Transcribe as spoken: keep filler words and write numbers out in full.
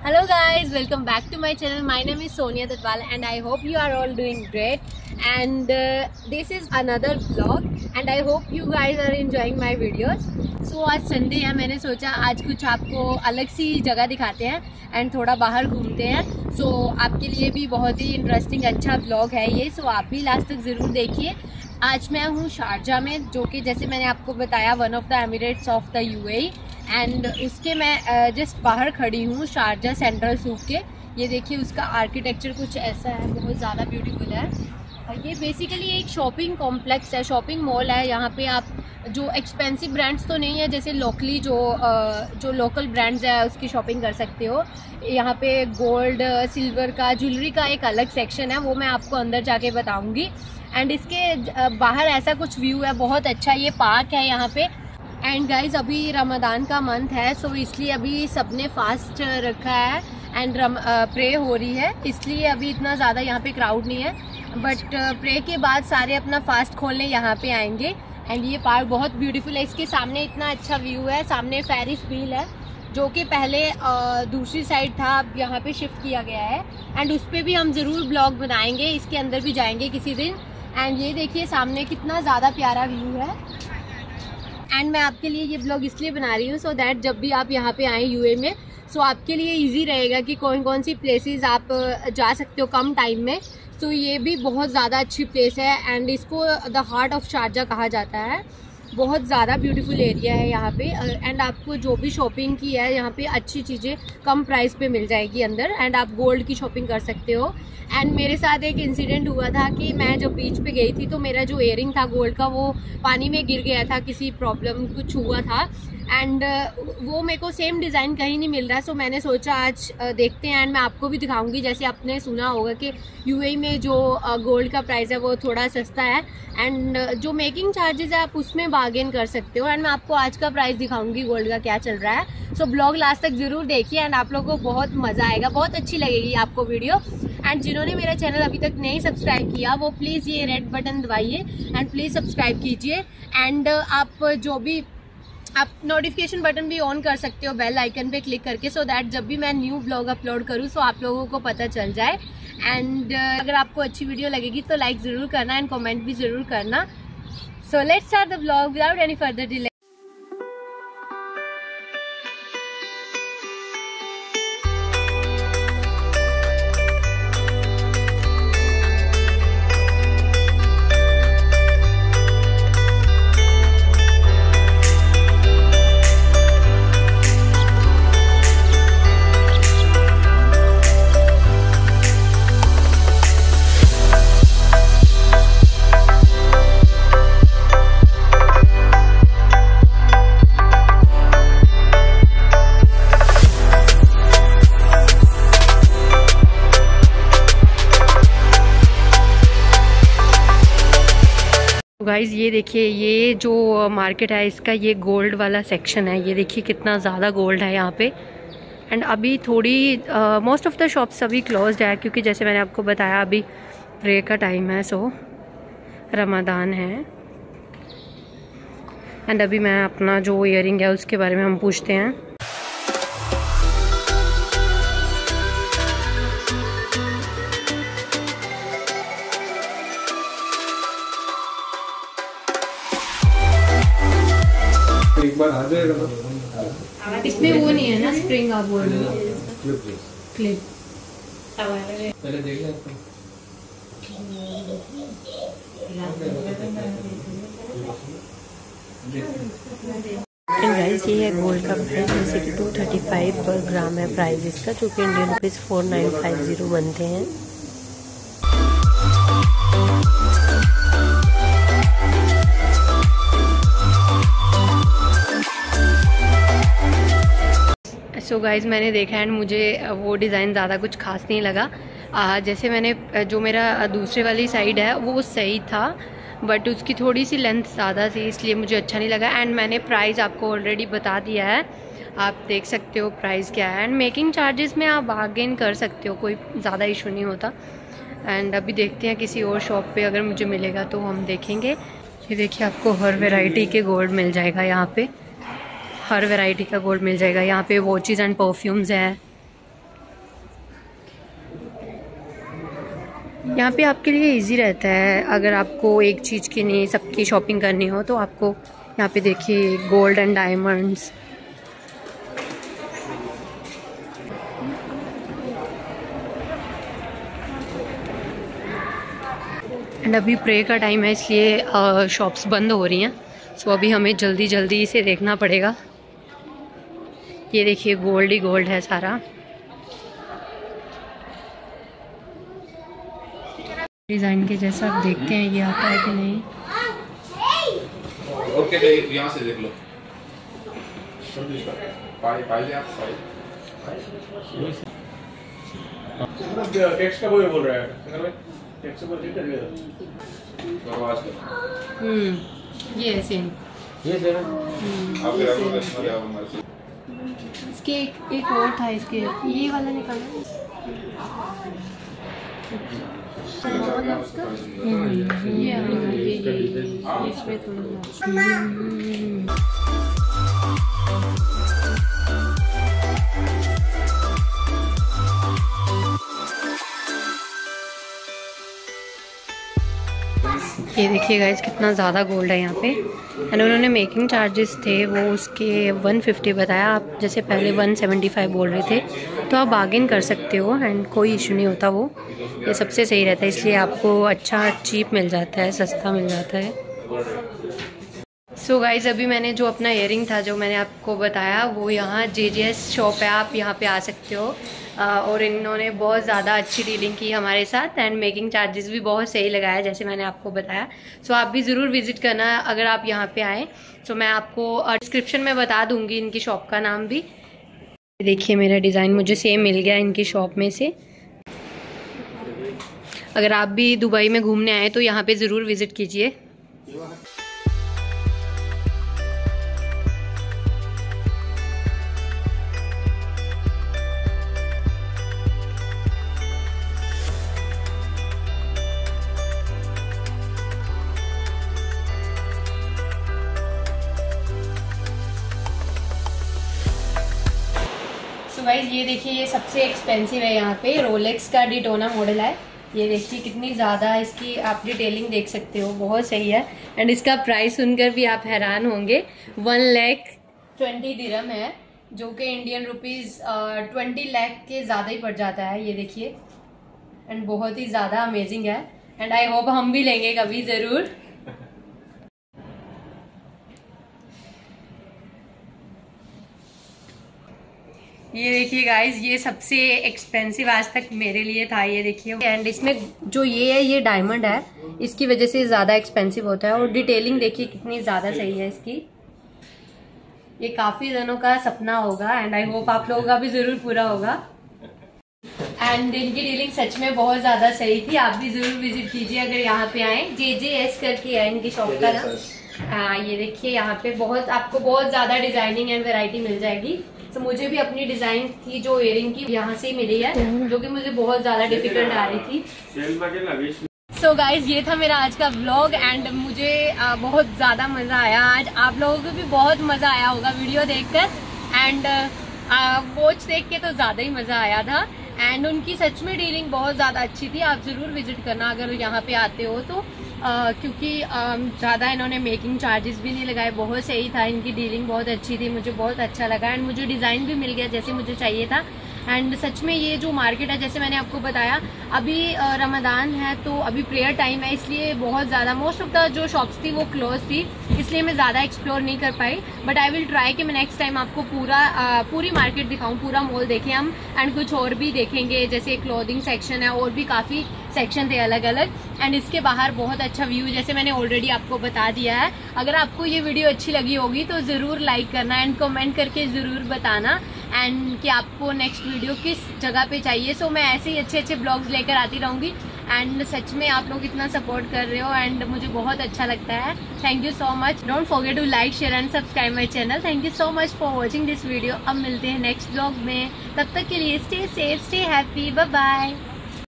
Hello guys, welcome back to my channel. My name is Sonia Dadwal and I hope you are all doing great. And uh, this is another vlog and I hope you guys are enjoying my videos. So आज Sunday है, मैंने सोचा आज कुछ आपको अलग सी जगह दिखाते हैं एंड थोड़ा बाहर घूमते हैं. सो so, आपके लिए भी बहुत ही इंटरेस्टिंग अच्छा व्लॉग है ये. सो so, आप भी लास्ट तक ज़रूर देखिए. आज मैं हूँ शारजा में, जो कि जैसे मैंने आपको बताया one of the emirates of the UAE. And उसके मैं जस्ट uh, बाहर खड़ी हूँ शारजा सेंट्रल सूक के. ये देखिए उसका आर्किटेक्चर कुछ ऐसा है, बहुत ज़्यादा ब्यूटीफुल है. ये बेसिकली एक शॉपिंग कॉम्प्लेक्स है, शॉपिंग मॉल है. यहाँ पे आप जो एक्सपेंसिव ब्रांड्स तो नहीं है, जैसे लोकली जो जो लोकल ब्रांड्स है उसकी शॉपिंग कर सकते हो. यहाँ पे गोल्ड सिल्वर का ज्वेलरी का एक अलग सेक्शन है, वो मैं आपको अंदर जाके बताऊँगी. एंड इसके बाहर ऐसा कुछ व्यू है बहुत अच्छा. ये पार्क है यहाँ पे. एंड गाइज अभी रमज़ान का मंथ है, सो इसलिए अभी सबने फास्ट रखा है एंड प्रे हो रही है, इसलिए अभी इतना ज़्यादा यहाँ पे क्राउड नहीं है. बट प्रे के बाद सारे अपना फास्ट खोलने यहाँ पे आएंगे. एंड ये पार्क बहुत ब्यूटीफुल है. इसके सामने इतना अच्छा व्यू है. सामने फेरिस व्हील है जो कि पहले आ, दूसरी साइड था, अब यहाँ पे शिफ्ट किया गया है. एंड उस पर भी हम ज़रूर ब्लॉग बनाएंगे, इसके अंदर भी जाएंगे किसी दिन. एंड ये देखिए सामने कितना ज़्यादा प्यारा व्यू है. एंड मैं आपके लिए ये ब्लॉग इसलिए बना रही हूँ सो दैट जब भी आप यहाँ पे आएँ यूए में, सो आपके लिए इजी रहेगा कि कौन कौन सी प्लेसेस आप जा सकते हो कम टाइम में. तो ये भी बहुत ज़्यादा अच्छी प्लेस है एंड इसको द हार्ट ऑफ शारजा कहा जाता है. बहुत ज़्यादा ब्यूटीफुल एरिया है यहाँ पे. एंड आपको जो भी शॉपिंग की है यहाँ पे अच्छी चीज़ें कम प्राइस पे मिल जाएगी अंदर. एंड आप गोल्ड की शॉपिंग कर सकते हो. एंड मेरे साथ एक इंसिडेंट हुआ था कि मैं जब बीच पे गई थी तो मेरा जो इयरिंग था गोल्ड का वो पानी में गिर गया था, किसी प्रॉब्लम कुछ हुआ था. एंड वो मेरे को सेम डिज़ाइन कहीं नहीं मिल रहा है. सो मैंने सोचा आज देखते हैं एंड मैं आपको भी दिखाऊंगी. जैसे आपने सुना होगा कि यूएई में जो गोल्ड का प्राइस है वो थोड़ा सस्ता है एंड जो मेकिंग चार्जेस है आप उसमें बार्गेन कर सकते हो. एंड मैं आपको आज का प्राइस दिखाऊंगी गोल्ड का क्या चल रहा है. सो ब्लॉग लास्ट तक ज़रूर देखिए एंड आप लोगों को बहुत मज़ा आएगा, बहुत अच्छी लगेगी आपको वीडियो. एंड जिन्होंने मेरा चैनल अभी तक नहीं सब्सक्राइब किया वो प्लीज़ ये रेड बटन दबाइए एंड प्लीज़ सब्सक्राइब कीजिए. एंड आप जो भी आप नोटिफिकेशन बटन भी ऑन कर सकते हो बेल आइकन पे क्लिक करके, सो दैट जब भी मैं न्यू ब्लॉग अपलोड करूँ सो आप लोगों को पता चल जाए. एंड uh, अगर आपको अच्छी वीडियो लगेगी तो लाइक ज़रूर करना एंड कमेंट भी ज़रूर करना. So let's start the blog without any further delay. Guys ये देखिए ये जो मार्केट है इसका ये गोल्ड वाला सेक्शन है. ये देखिए कितना ज़्यादा गोल्ड है यहाँ पे. एंड अभी थोड़ी मोस्ट ऑफ द शॉप्स अभी क्लोज्ड है क्योंकि जैसे मैंने आपको बताया अभी प्रे का टाइम है, सो रमज़ान है. एंड अभी मैं अपना जो ईयरिंग है उसके बारे में हम पूछते हैं. एक बार आ जाएगा ना. इसमें वो नहीं है ना स्प्रिंग, आप बोल रहे हो क्लिप. पहले देख लें. गाइस ये है गोल्ड का प्राइस, जैसे कि टू थर्टी फाइव पर ग्राम है प्राइस इसका, जो कि Indian rupees four nine five zero बनते हैं. सो so गाइज़ मैंने देखा एंड मुझे वो डिज़ाइन ज़्यादा कुछ खास नहीं लगा. आ, जैसे मैंने जो मेरा दूसरे वाली साइड है वो सही था बट उसकी थोड़ी सी लेंथ ज़्यादा थी, इसलिए मुझे अच्छा नहीं लगा. एंड मैंने प्राइस आपको ऑलरेडी बता दिया है, आप देख सकते हो प्राइस क्या है. एंड मेकिंग चार्जेस में आप बार्गेन कर सकते हो, कोई ज़्यादा इशू नहीं होता. एंड अभी देखते हैं किसी और शॉप पे अगर मुझे मिलेगा तो हम देखेंगे. ये देखिए आपको हर वैरायटी के गोल्ड मिल जाएगा यहाँ पे, हर वैरायटी का गोल्ड मिल जाएगा यहाँ पे. वॉचेस एंड परफ्यूम्स है, यहाँ पे आपके लिए इजी रहता है, अगर आपको एक चीज़ की नहीं सबकी शॉपिंग करनी हो तो आपको यहाँ पे देखिए गोल्ड एंड डायमंड्स, एंड अभी प्रे का टाइम है इसलिए शॉप्स बंद हो रही हैं। सो अभी हमें जल्दी जल्दी से देखना पड़ेगा। ये देखिए गोल्ड ही गोल्ड है सारा। डिज़ाइन के जैसा आप देखते हैं ये आता है कि नहीं। ओके तो यहाँ से देख लो। पाई पाई ले आप पाई। टेक्स्ट का वो बोल रहा है टेक्स्ट बोल के कर दिया आवाज कर। हम्म ये सेम ये सेम आप मेरा को दस दिया हमारे से। इसके एक, एक और था इसके, ये वाला निकालना। ये इसमें थोड़ा ये देखिए गाइस कितना ज़्यादा गोल्ड है यहाँ पे। एंड उन्होंने मेकिंग चार्जेस थे वो उसके वन फिफ्टी बताया। आप जैसे पहले वन सेवेंटी फाइव बोल रहे थे तो आप बार्गेन कर सकते हो एंड कोई इशू नहीं होता। वो ये सबसे सही रहता है, इसलिए आपको अच्छा चीप मिल जाता है, सस्ता मिल जाता है। सो so गाइज अभी मैंने जो अपना इयरिंग था जो मैंने आपको बताया वो यहाँ जे जे एस शॉप है, आप यहाँ पे आ सकते हो। आ, और इन्होंने बहुत ज़्यादा अच्छी डीलिंग की हमारे साथ एंड मेकिंग चार्जेस भी बहुत सही लगाया जैसे मैंने आपको बताया। सो so आप भी ज़रूर विजिट करना अगर आप यहाँ पे आएँ। सो so मैं आपको डिस्क्रिप्शन में बता दूँगी इनकी शॉप का नाम भी। देखिए मेरा डिज़ाइन मुझे सेम मिल गया इनकी शॉप में से। अगर आप भी दुबई में घूमने आए तो यहाँ पे ज़रूर विजिट कीजिए। तो गाइस ये देखिए ये सबसे एक्सपेंसिव है यहाँ पे, रोलेक्स का डिटोना मॉडल है। ये देखिए कितनी ज़्यादा इसकी आप डिटेलिंग देख सकते हो, बहुत सही है। एंड इसका प्राइस सुनकर भी आप हैरान होंगे, वन लैख ट्वेंटी दिरहम है जो कि इंडियन रुपीज़ ट्वेंटी लाख के ज़्यादा ही पड़ जाता है। ये देखिए एंड बहुत ही ज़्यादा अमेजिंग है एंड आई होप हम भी लेंगे कभी ज़रूर। ये देखिए गाइस ये सबसे एक्सपेंसिव आज तक मेरे लिए था। ये देखिए एंड इसमें जो ये है ये डायमंड है, इसकी वजह से ज़्यादा एक्सपेंसिव होता है। और डिटेलिंग देखिए कितनी ज़्यादा सही है इसकी। ये काफ़ी जनों का सपना होगा एंड आई होप आप लोगों का भी ज़रूर पूरा होगा। एंड इनकी डीलिंग सच में बहुत ज़्यादा सही थी, आप भी ज़रूर विजिट कीजिए अगर यहाँ पे आए। जे जे एस करके है इनकी शॉप का नाम। हाँ ये देखिए यहाँ पे बहुत आपको बहुत ज़्यादा डिजाइनिंग एंड वैरायटी मिल जाएगी। तो मुझे भी अपनी डिजाइन थी जो इयरिंग की यहाँ से मिली है, जो कि मुझे बहुत ज्यादा डिफिकल्ट आ रही थी। सो so गाइज ये था मेरा आज का व्लॉग एंड मुझे आ, बहुत ज्यादा मजा आया आज। आप लोगों को भी बहुत मजा आया होगा वीडियो देखकर एंड वॉच देख के तो ज्यादा ही मजा आया था। एंड उनकी सच में डीलिंग बहुत ज़्यादा अच्छी थी, आप ज़रूर विजिट करना अगर यहाँ पे आते हो तो। आ, क्योंकि ज़्यादा इन्होंने मेकिंग चार्जेस भी नहीं लगाए, बहुत सही था, इनकी डीलिंग बहुत अच्छी थी, मुझे बहुत अच्छा लगा एंड मुझे डिज़ाइन भी मिल गया जैसे मुझे चाहिए था। एंड सच में ये जो मार्केट है जैसे मैंने आपको बताया अभी रमज़ान है तो अभी प्रेयर टाइम है, इसलिए बहुत ज़्यादा मोस्ट ऑफ द जो शॉप्स थी वो क्लोज थी, इसलिए मैं ज़्यादा एक्सप्लोर नहीं कर पाई। बट आई विल ट्राई कि मैं नेक्स्ट टाइम आपको पूरा आ, पूरी मार्केट दिखाऊं, पूरा मॉल देखें हम एंड कुछ और भी देखेंगे जैसे क्लोथिंग सेक्शन है और भी काफ़ी सेक्शन थे अलग अलग। एंड इसके बाहर बहुत अच्छा व्यू जैसे मैंने ऑलरेडी आपको बता दिया है। अगर आपको ये वीडियो अच्छी लगी होगी तो ज़रूर लाइक करना एंड कमेंट करके ज़रूर बताना एंड कि आपको नेक्स्ट वीडियो किस जगह पे चाहिए। सो मैं ऐसे ही अच्छे अच्छे ब्लॉग्स लेकर आती रहूँगी एंड सच में आप लोग इतना सपोर्ट कर रहे हो एंड मुझे बहुत अच्छा लगता है। Thank you so much. Don't forget to like share and subscribe my channel. Thank you so much for watching this video. अब मिलते हैं नेक्स्ट ब्लॉग में, तब तक के लिए stay safe, stay happy, bye bye.